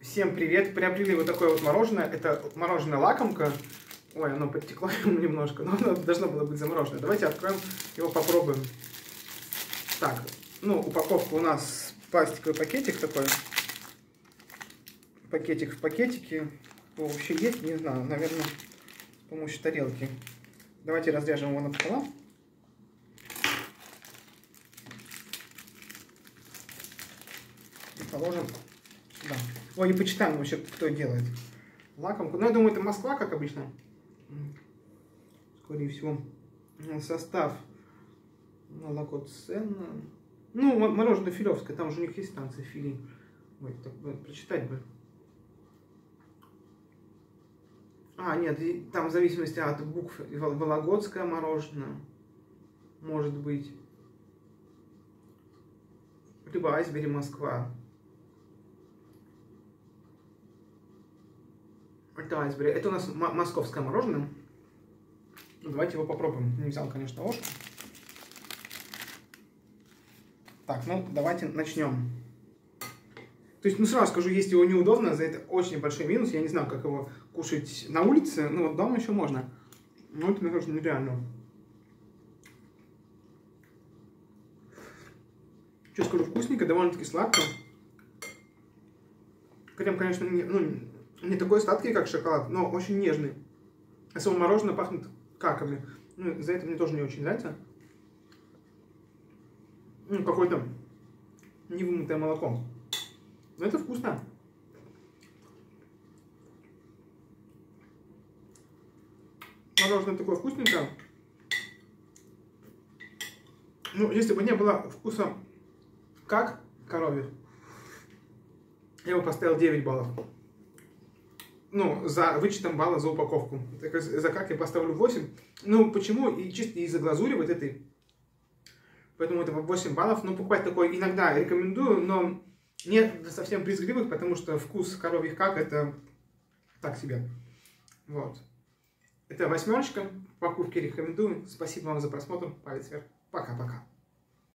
Всем привет! Приобрели вот такое вот мороженое. Это мороженое лакомка. Ой, оно подтекло немножко, но оно должно было быть замороженное. Давайте откроем его, попробуем. Так, ну, упаковка у нас пластиковый пакетик такой. Пакетик в пакетике. Его вообще есть? Не знаю, наверное, с помощью тарелки. Давайте разрежем его напополам. И положим сюда. Ой, не почитаем вообще, кто делает лакомку. Но я думаю, это Москва, как обычно. Скорее всего. Состав молоко ценно. Ну, мороженое филевское, там же у них есть станция фили. Ой, так бы прочитать бы. А, нет, там в зависимости от букв вологодское мороженое. Может быть. Либо Айсбери Москва. Это Айсбери. Это у нас московское мороженое. Ну, давайте его попробуем. Не взял, конечно, ложку. Так, ну давайте начнем. То есть, ну сразу скажу, есть его неудобно, за это очень большой минус. Я не знаю, как его кушать на улице. Ну вот дома еще можно. Но это, мне кажется, нереально. Что скажу, вкусненько, довольно-таки сладко. Крем, конечно, не такой сладкий, как шоколад, но очень нежный. А само мороженое пахнет каками. Ну, за это мне тоже не очень нравится. Ну, какое-то невымытое молоко. Но это вкусно. Мороженое такое вкусненькое. Ну, если бы не было вкуса как коровье, я бы поставил 9 баллов. Ну, за вычетом балла за упаковку. Так, за как я поставлю 8. Ну, почему? И чисто из-за глазури вот этой. Поэтому это 8 баллов. Ну, покупать такое иногда рекомендую, но не совсем брезгливых, потому что вкус коровьих как это так себе. Вот. Это 8. Покупки рекомендую. Спасибо вам за просмотр. Палец вверх. Пока-пока.